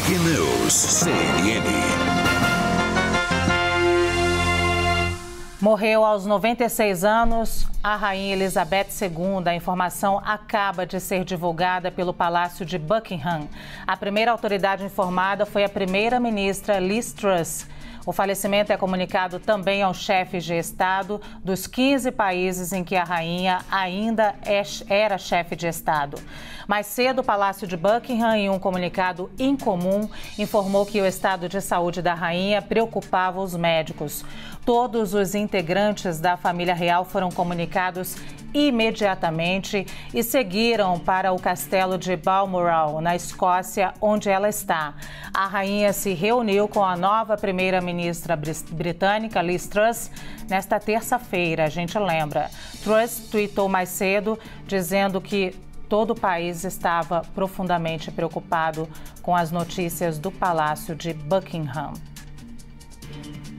Breaking News, CNN. Morreu aos 96 anos a Rainha Elizabeth II. A informação acaba de ser divulgada pelo Palácio de Buckingham. A primeira autoridade informada foi a primeira-ministra Liz Truss. O falecimento é comunicado também aos chefes de Estado dos 15 países em que a rainha ainda era chefe de Estado. Mais cedo, o Palácio de Buckingham, em um comunicado incomum, informou que o estado de saúde da rainha preocupava os médicos. Todos os integrantes da família real foram comunicados imediatamente e seguiram para o castelo de Balmoral, na Escócia, onde ela está. A rainha se reuniu com a nova primeira-ministra britânica, Liz Truss, nesta terça-feira, a gente lembra. Truss tweetou mais cedo, dizendo que todo o país estava profundamente preocupado com as notícias do Palácio de Buckingham.